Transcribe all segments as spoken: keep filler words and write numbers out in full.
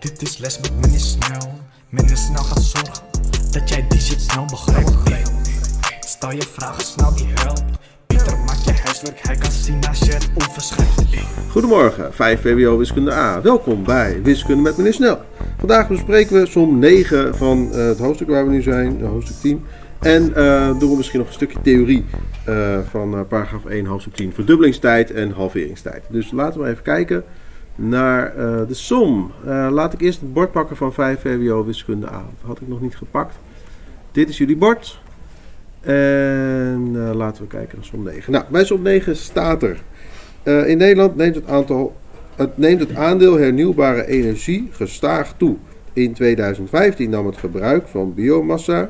Dit is les met meneer Snel. Meneer Snel gaat zorgen dat jij die shit snel begrijpt. Stel je vragen snel, die helpt. Pieter maakt je huiswerk, hij kan zien als je het onverschrijft. Goedemorgen, vijf V W O Wiskunde A. Welkom bij Wiskunde met meneer Snel. Vandaag bespreken we som negen van uh, het hoofdstuk waar we nu zijn, hoofdstuk tien. En uh, doen we misschien nog een stukje theorie uh, van uh, paragraaf één, hoofdstuk tien. Verdubbelingstijd en halveringstijd. Dus laten we even kijken naar uh, de som. Uh, laat ik eerst het bord pakken van vijf V W O Wiskunde A. Dat had ik nog niet gepakt. Dit is jullie bord. En uh, laten we kijken naar som negen. Nou, bij som negen staat er. Uh, in Nederland neemt het, aantal, het neemt het aandeel hernieuwbare energie gestaag toe. In tweeduizend vijftien nam het gebruik van biomassa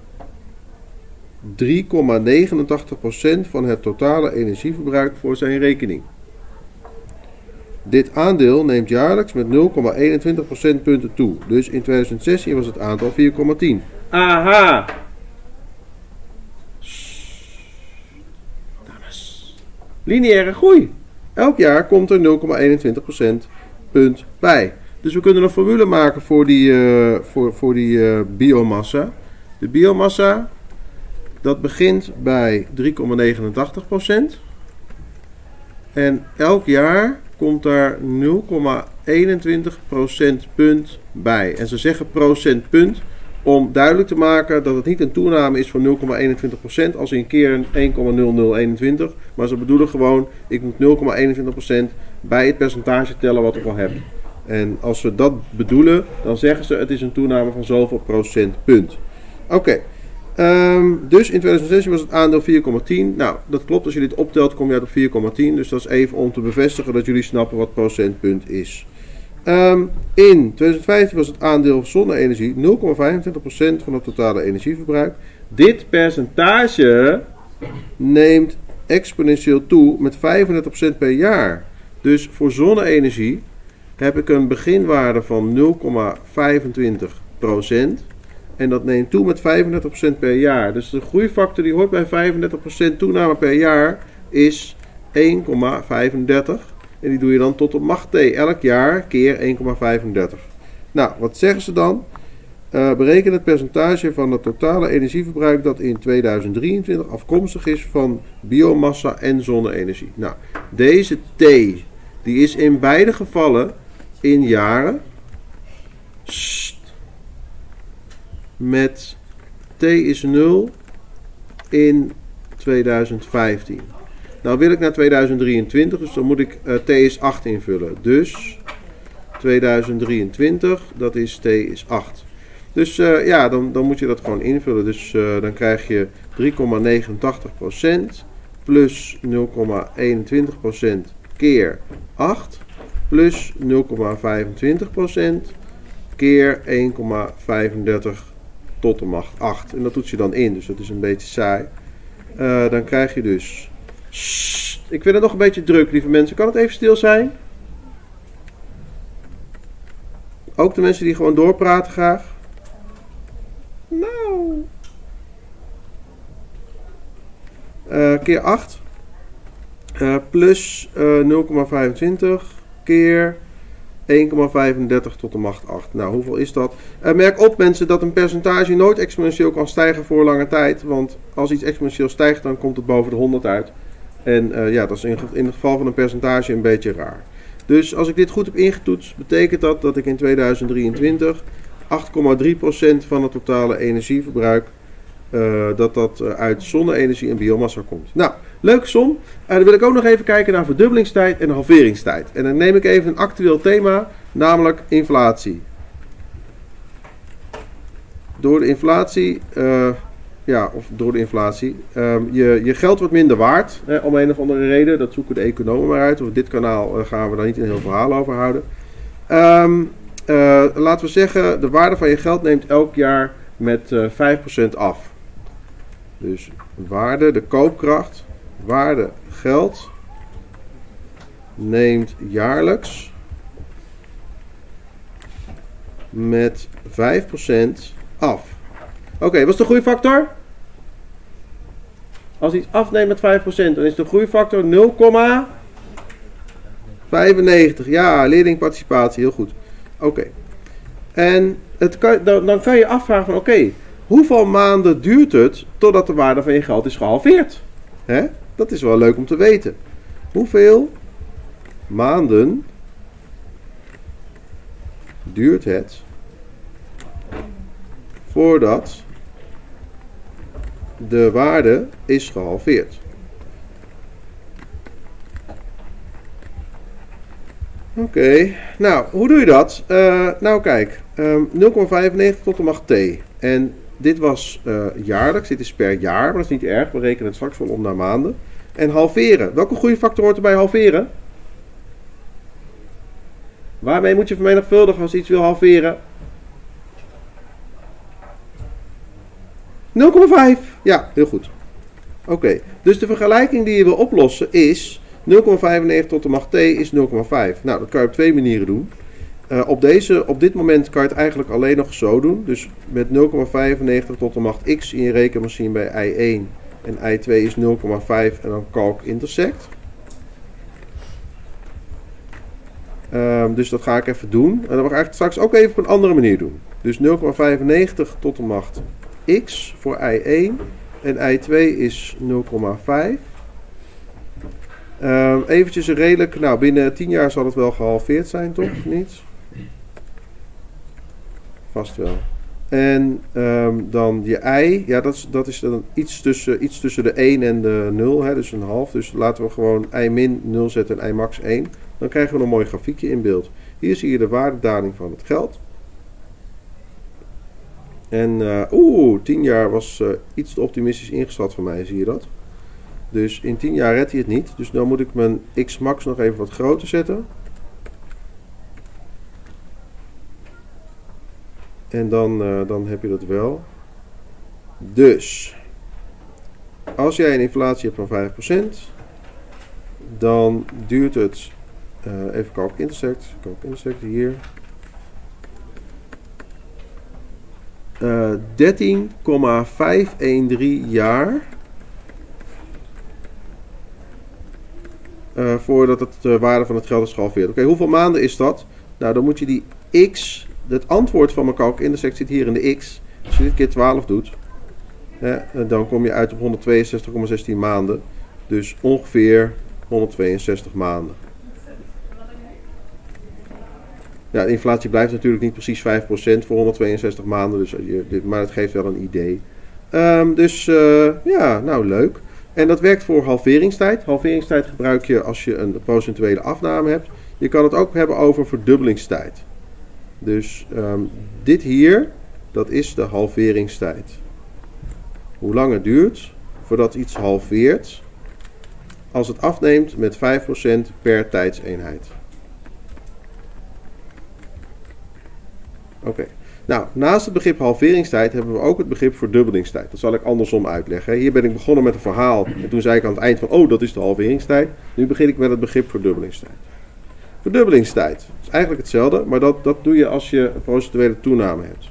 drie komma negenentachtig procent van het totale energieverbruik voor zijn rekening. Dit aandeel neemt jaarlijks met nul komma eenentwintig procentpunten toe. Dus in tweeduizend zestien was het aantal vier komma tien. Aha! Dames. Lineaire groei. Elk jaar komt er nul komma eenentwintig procentpunt bij. Dus we kunnen een formule maken voor die, uh, voor, voor die uh, biomassa. De biomassa, dat begint bij drie komma negenentachtig procent. En elk jaar komt daar nul komma eenentwintig procentpunt bij. En ze zeggen procentpunt om duidelijk te maken dat het niet een toename is van nul komma eenentwintig procent als in keer één komma nul nul eenentwintig. Maar ze bedoelen gewoon, ik moet nul komma eenentwintig procent bij het percentage tellen wat ik al heb. En als ze dat bedoelen, dan zeggen ze het is een toename van zoveel procentpunt. Oké. Okay. Um, dus in tweeduizend zestien was het aandeel vier komma tien. Nou, dat klopt. Als je dit optelt, kom je uit op vier komma tien. Dus dat is even om te bevestigen dat jullie snappen wat procentpunt is. Um, in tweeduizend vijftien was het aandeel zonne-energie nul komma vijfentwintig procent van het totale energieverbruik. Dit percentage neemt exponentieel toe met vijfendertig procent per jaar. Dus voor zonne-energie heb ik een beginwaarde van nul komma vijfentwintig procent. En dat neemt toe met vijfendertig procent per jaar. Dus de groeifactor die hoort bij vijfendertig procent toename per jaar is één komma vijfendertig. En die doe je dan tot op macht t. Elk jaar keer één komma vijfendertig. Nou, wat zeggen ze dan? Uh, bereken het percentage van het totale energieverbruik dat in tweeduizend drieëntwintig afkomstig is van biomassa en zonne-energie. Nou, deze t die is in beide gevallen in jaren. Met t is nul in tweeduizend vijftien. Nou wil ik naar tweeduizend drieëntwintig, dus dan moet ik uh, t is acht invullen. Dus tweeduizend drieëntwintig, dat is t is acht. Dus uh, ja, dan, dan moet je dat gewoon invullen. Dus uh, dan krijg je drie komma negenentachtig procent plus nul komma eenentwintig procent keer acht plus nul komma vijfentwintig procent keer één komma vijfendertig tot de macht acht. En dat doet je dan in, dus dat is een beetje saai. Uh, dan krijg je dus... Ik vind het nog een beetje druk, lieve mensen. Kan het even stil zijn? Ook de mensen die gewoon doorpraten graag. Nou. Uh, keer acht. Uh, plus uh, nul komma vijfentwintig keer één komma vijfendertig tot de macht acht. Nou, hoeveel is dat? Uh, merk op mensen dat een percentage nooit exponentieel kan stijgen voor lange tijd. Want als iets exponentieel stijgt, dan komt het boven de honderd uit. En uh, ja, dat is in, in het geval van een percentage een beetje raar. Dus als ik dit goed heb ingetoetst, betekent dat dat ik in tweeduizend drieëntwintig acht komma drie procent van het totale energieverbruik, uh, dat dat uh, uit zonne-energie en biomassa komt. Nou, leuke som. Uh, dan wil ik ook nog even kijken naar verdubbelingstijd en halveringstijd. En dan neem ik even een actueel thema, namelijk inflatie. Door de inflatie... Uh, Ja, of door de inflatie. Um, je, je geld wordt minder waard, hè, om een of andere reden. Dat zoeken de economen maar uit. Op dit kanaal uh, gaan we daar niet een heel verhaal over houden. Um, uh, laten we zeggen, de waarde van je geld neemt elk jaar met uh, vijf procent af. Dus waarde, de koopkracht, waarde geld, neemt jaarlijks met vijf procent af. Oké, okay, wat is de groeifactor? Als iets afneemt met vijf procent, dan is de groeifactor nul komma vijfennegentig. Ja, leerlingparticipatie, heel goed. Oké. Okay. En het kan, dan, dan kan je afvragen van oké, okay, hoeveel maanden duurt het totdat de waarde van je geld is gehalveerd? Hè? Dat is wel leuk om te weten. Hoeveel maanden duurt het voordat de waarde is gehalveerd? Oké, okay. Nou, hoe doe je dat? Uh, nou kijk, um, nul komma vijfennegentig tot de macht t. En dit was uh, jaarlijks, dit is per jaar, maar dat is niet erg. We rekenen het straks wel om naar maanden. En halveren. Welke groeifactor hoort erbij halveren? Waarmee moet je vermenigvuldigen als je iets wil halveren? nul komma vijf. Ja, heel goed. Oké, okay. Dus de vergelijking die je wil oplossen is nul komma vijfennegentig tot de macht t is nul komma vijf. Nou, dat kan je op twee manieren doen. Uh, op, deze, op dit moment kan je het eigenlijk alleen nog zo doen. Dus met nul komma vijfennegentig tot de macht x in je rekenmachine bij i één en i twee is nul komma vijf en dan calc intersect. Um, dus dat ga ik even doen. En dan ga ik eigenlijk straks ook even op een andere manier doen. Dus nul komma vijfennegentig tot de macht x voor i één en i twee is nul komma vijf. Um, eventjes een redelijk, nou binnen tien jaar zal het wel gehalveerd zijn, toch? Of niet? Vast wel. En um, dan je i, ja dat is, dat is dan iets tussen, iets tussen de één en de nul, hè, dus een half. Dus laten we gewoon i min nul zetten en i max één. Dan krijgen we een mooi grafiekje in beeld. Hier zie je de waardedaling van het geld. En uh, oeh, tien jaar was uh, iets te optimistisch ingeschat van mij, zie je dat? Dus in tien jaar redt hij het niet. Dus dan moet ik mijn x max nog even wat groter zetten. En dan, uh, dan heb je dat wel. Dus, als jij een inflatie hebt van vijf procent, dan duurt het, uh, even calc intersect, calc intersect hier, uh, dertien komma vijfhonderddertien jaar. Uh, voordat het de uh, waarde van het geld is gehalveerd. Oké, okay, hoeveel maanden is dat? Nou, dan moet je die x, het antwoord van mijn calc intersect zit hier in de x. Als je dit keer twaalf doet, hè, dan kom je uit op honderdtweeënzestig komma zestien maanden. Dus ongeveer honderdtweeënzestig maanden. Ja, de inflatie blijft natuurlijk niet precies vijf procent voor honderdtweeënzestig maanden, dus je, maar het geeft wel een idee. Um, dus uh, ja, nou leuk. En dat werkt voor halveringstijd. Halveringstijd gebruik je als je een procentuele afname hebt. Je kan het ook hebben over verdubbelingstijd. Dus um, dit hier, dat is de halveringstijd. Hoe lang het duurt voordat iets halveert als het afneemt met vijf procent per tijdseenheid. Oké. Okay. Nou, naast het begrip halveringstijd hebben we ook het begrip verdubbelingstijd. Dat zal ik andersom uitleggen. Hier ben ik begonnen met een verhaal en toen zei ik aan het eind van, oh, dat is de halveringstijd. Nu begin ik met het begrip verdubbelingstijd. Verdubbelingstijd is eigenlijk hetzelfde, maar dat, dat doe je als je een procentuele toename hebt.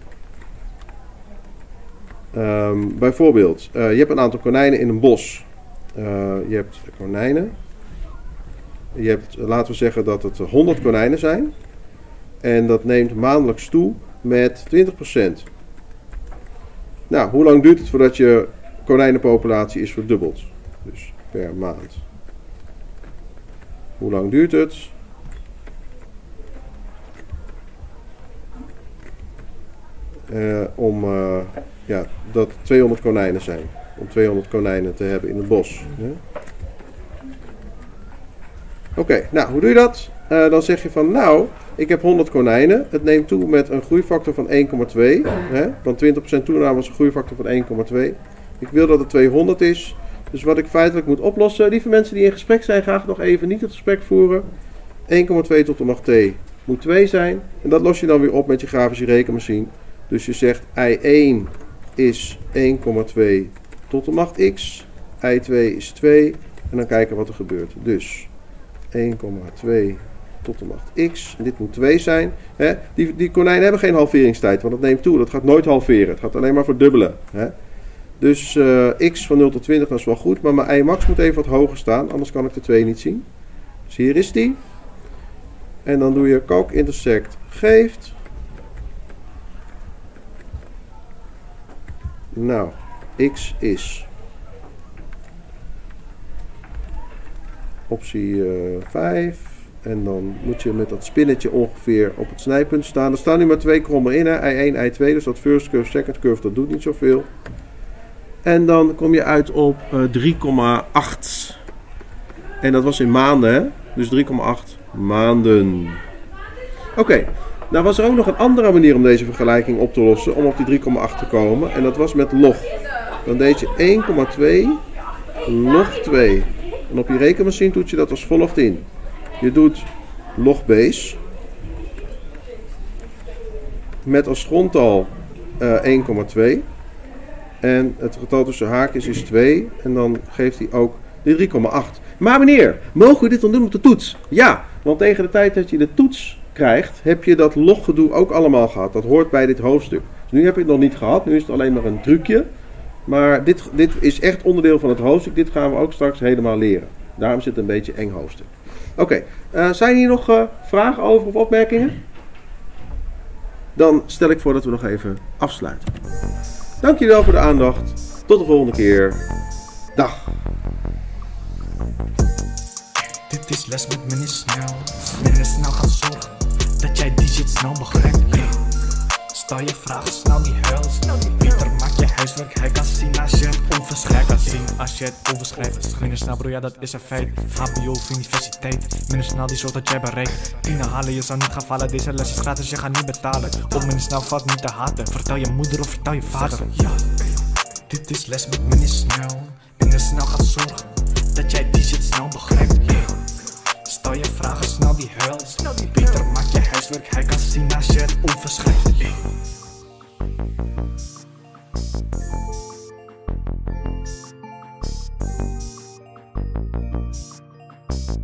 Um, bijvoorbeeld, uh, je hebt een aantal konijnen in een bos. Uh, je hebt konijnen. Je hebt, laten we zeggen dat het honderd konijnen zijn. En dat neemt maandelijks toe met twintig procent. Nou, hoe lang duurt het voordat je konijnenpopulatie is verdubbeld? Dus per maand. Hoe lang duurt het? Uh, om uh, ja, dat tweehonderd konijnen zijn. Om tweehonderd konijnen te hebben in het bos. Ja? Oké, okay, nou, hoe doe je dat? Uh, dan zeg je van, nou, ik heb honderd konijnen. Het neemt toe met een groeifactor van één komma twee. Hè? Want twintig procent toename was een groeifactor van één komma twee. Ik wil dat het tweehonderd is. Dus wat ik feitelijk moet oplossen. Lieve mensen die in gesprek zijn, graag nog even niet het gesprek voeren. één komma twee tot de macht t moet twee zijn. En dat los je dan weer op met je grafische rekenmachine. Dus je zegt i één is één komma twee tot de macht x. i twee is twee. En dan kijken wat er gebeurt. Dus één komma twee tot de macht x. En dit moet twee zijn. Hè? Die, die konijnen hebben geen halveringstijd, want dat neemt toe. Dat gaat nooit halveren. Het gaat alleen maar verdubbelen. Hè? Dus uh, x van nul tot twintig, dat is wel goed. Maar mijn i max moet even wat hoger staan, anders kan ik de twee niet zien. Dus hier is die. En dan doe je calc intersect geeft. Nou, x is optie uh, vijf. En dan moet je met dat spinnetje ongeveer op het snijpunt staan. Er staan nu maar twee krommen in, hè? I één, I twee. Dus dat first curve, second curve, dat doet niet zoveel. En dan kom je uit op uh, drie komma acht. En dat was in maanden, hè? Dus drie komma acht maanden. Oké, okay. Nou was er ook nog een andere manier om deze vergelijking op te lossen. Om op die drie komma acht te komen. En dat was met log. Dan deed je één komma twee log twee. En op je rekenmachine doet je dat als volgt in. Je doet log base. Met als grondtal uh, één komma twee. En het getal tussen haakjes is twee. En dan geeft hij ook de drie komma acht. Maar meneer, mogen we dit dan doen op de toets? Ja, want tegen de tijd dat je de toets krijgt, heb je dat loggedoe ook allemaal gehad. Dat hoort bij dit hoofdstuk. Dus nu heb je het nog niet gehad. Nu is het alleen maar een trucje. Maar dit, dit is echt onderdeel van het hoofdstuk. Dit gaan we ook straks helemaal leren. Daarom zit het een beetje eng hoofdstuk. Oké, okay. uh, zijn hier nog uh, vragen over of opmerkingen? Dan stel ik voor dat we nog even afsluiten. Dank jullie wel voor de aandacht. Tot de volgende keer. Dag. Dit is les met meneer Snel. Meneer Snel gaat zorgen dat jij die shit snel begrijpt. Stel je vragen, snel die huils. Pieter, maak je huiswerk, hij kan zien als je het overschrijft. Hij kan zien als je het overschrijft. Meneer Snel bro, ja dat is een feit. H B O of universiteit. Meneer Snel die zorgt dat jij bereikt. Tien halen, je zou niet gaan vallen. Deze les is gratis, je gaat niet betalen. Op meneer Snel valt niet te haten. Vertel je moeder of vertel je vader. Ja, dit is les met meneer Snel. Meneer Snel gaat zorgen dat jij die shit snel begrijpt. Stel je vragen, snel die huils. Pieter, maak je huiswerk, hij kan zien als je het overschrijft. Hey.